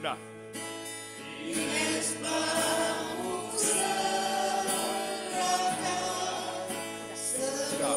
Sudah. Sudah.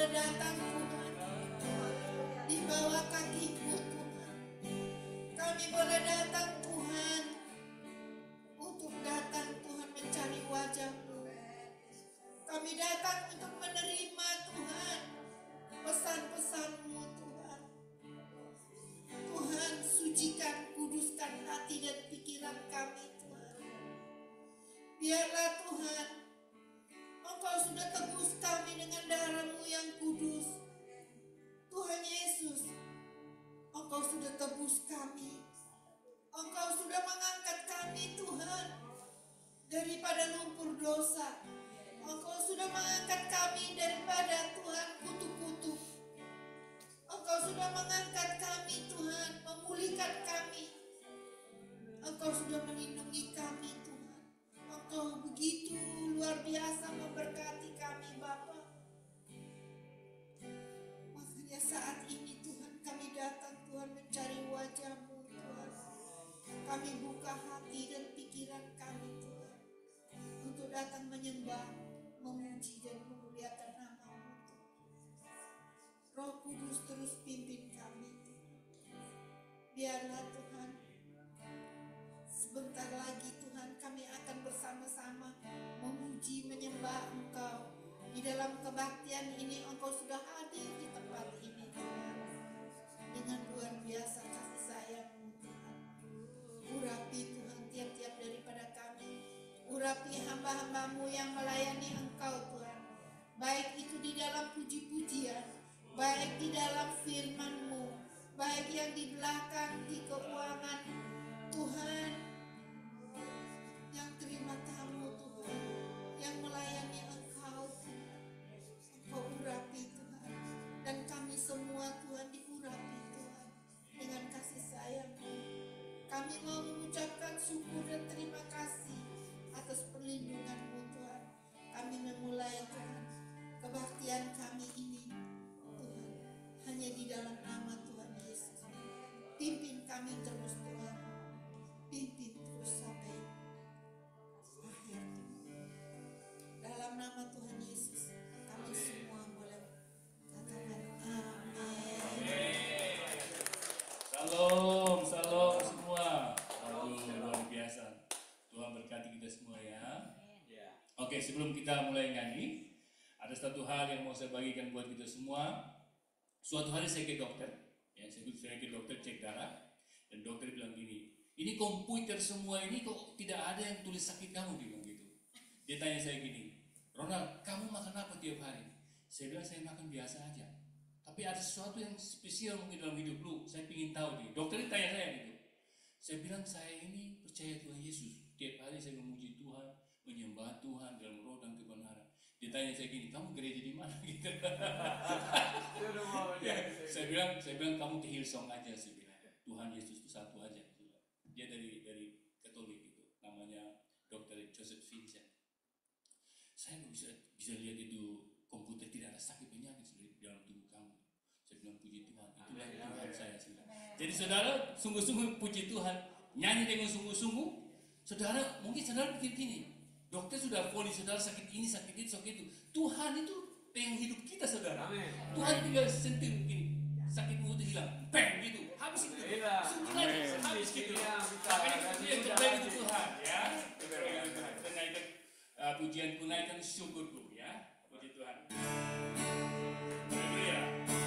boleh datang Tuhan di bawah kaki-Mu Tuhan. Kami boleh datang Tuhan untuk datang Tuhan mencari wajah-Mu. Kami datang untuk menerima Tuhan pesan-pesan-Mu Tuhan. Tuhan, sucikan, kuduskan hati dan pikiran kami Tuhan. Biarlah Tuhan, Engkau sudah tebus kami dengan darah-Mu yang kudus. Tuhan Yesus, Engkau sudah tebus kami. Engkau sudah mengangkat kami Tuhan daripada lumpur dosa. Engkau sudah mengangkat kami daripada Tuhan kutuk-kutuk. Engkau sudah mengangkat kami Tuhan, memulihkan kami. Engkau sudah melindungi kami Tuhan. Engkau begitu luar biasa memberkati kami Bapa. Makanya saat ini Tuhan kami datang Tuhan mencari wajah-Mu Tuhan. Kami buka hati dan pikiran kami Tuhan untuk datang menyembah, memuji dan memuliakan nama-Mu Tuhan. Roh Kudus terus pimpin kami Tuhan. Biarlah Tuhan, sebentar lagi Tuhan kami akan bersama-sama memuji, menyembah Engkau. Di dalam kebaktian ini Engkau sudah hadir di tempat ini Tuhan. Dengan luar biasa kasih sayang-Mu Tuhan. Urapi Tuhan tiap-tiap daripada kami. Urapi hamba-hamba-Mu yang melayani Engkau Tuhan. Baik itu di dalam puji-pujian, baik di dalam firman-Mu, baik yang di belakang, di keuangan Tuhan, yang terima tamu Tuhan, yang melayani Engkau Tuhan. Engkau urapi Tuhan, dan kami semua Tuhan diurapi Tuhan dengan kasih sayang-Mu. Kami mau mengucapkan syukur dan terima kasih atas perlindungan-Mu Tuhan. Kami memulai Tuhan kebaktian kami ini Tuhan hanya di dalam nama Tuhan Yesus. Pimpin kami terus Tuhan, pimpin terus sampai akhir Tuhan. Dalam nama Tuhan Yesus kami semua boleh katakan amin. Shalom, shalom semua. Aduh, luar biasa. Tuhan berkati kita semua ya. Oke, sebelum kita mulai nyanyi, ada satu hal yang mau saya bagikan buat kita semua. Suatu hari saya ke dokter, ya, saya ke dokter cek darah, dan dokter bilang gini, ini komputer semua ini kok tidak ada yang tulis sakit kamu, dia bilang gitu. Dia tanya saya gini, Ronald, kamu makan apa tiap hari? Saya bilang saya makan biasa aja. Tapi ada sesuatu yang spesial mungkin dalam hidup lu, saya ingin tahu nih. Dokter tanya saya gitu. Saya bilang saya ini percaya Tuhan Yesus. Tiap hari saya memuji Tuhan, menyembah Tuhan dalam roh dan kebenaran. Dia tanya saya gini, kamu gereja di mana gitu? Ya, saya bilang kamu ke Hillsong aja, saya bilang. Tuhan Yesus itu satu aja. Dia dari Katolik gitu, namanya Dr. Joseph Vincent. Saya nggak bisa lihat itu komputer tidak ada sakit penyakit di dalam tubuh kamu. Saya bilang puji Tuhan, itulah Tuhan saya. Jadi saudara, sungguh-sungguh puji Tuhan, nyanyi dengan sungguh-sungguh. Saudara, mungkin saudara pikir gini, dokter sudah vonis saudara sakit ini, sakit itu, sakit itu. Tuhan itu pengen hidup kita saudara. Tuhan tinggal sentuh gini, sakit mulut hilang, bang gitu, habis itu. Sentuh lagi, habis gitu. Makanya itu yang terbaik itu Tuhan, ya. Naikkan pujianku, naikkan syukurku, ya. Puji Tuhan. Haleluya.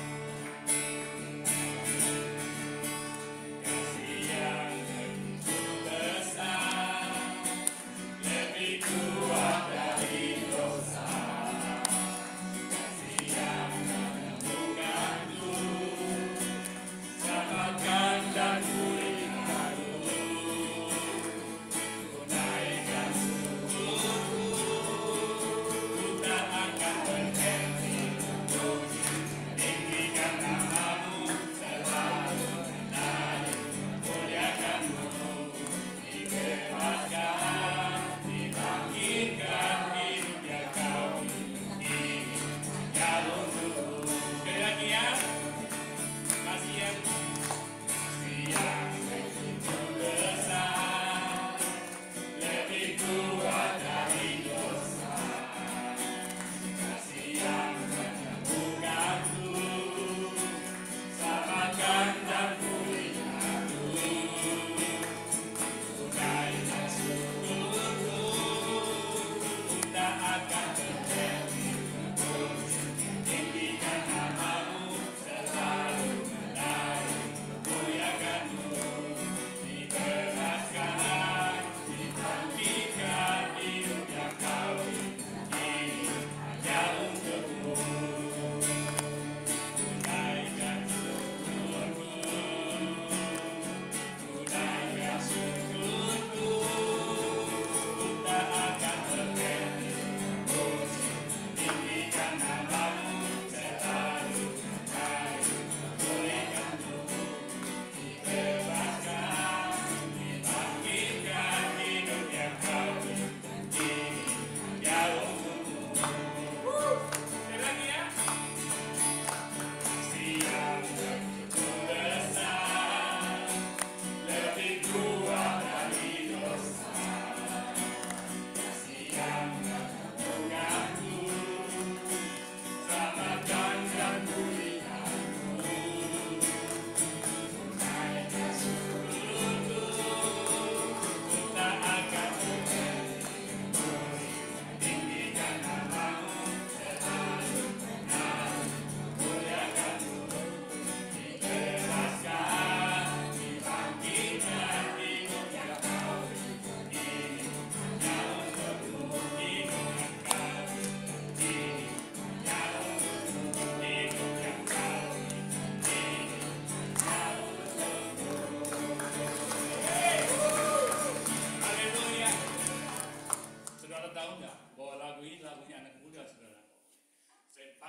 Kasih yang begitu besar, lebih kuat dari dosa. Kasih yang menemukanku, selamatkan dan pulihkanku. Ku naikkan syukurku, ku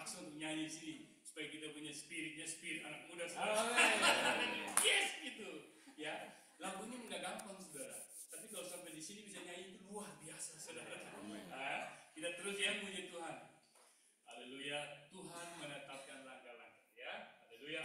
dipaksa untuk nyanyi di sini supaya kita punya spirit anak muda. Yes gitu. Ya, lagu ini nggak gampang saudara. Tapi kalau sampai di sini bisa nyanyi itu luar biasa saudara. Kita terus ya puji Tuhan. Haleluya. Tuhan menetapkan langkah-langkah ya. Haleluya.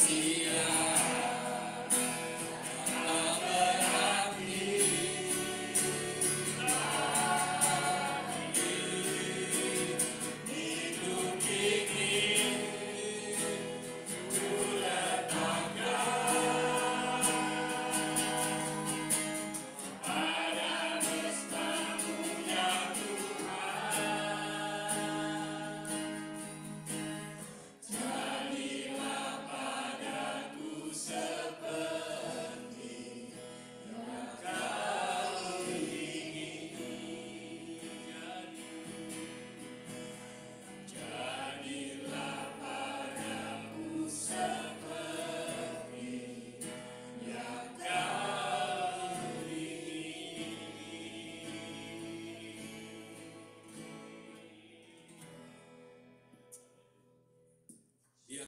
kasih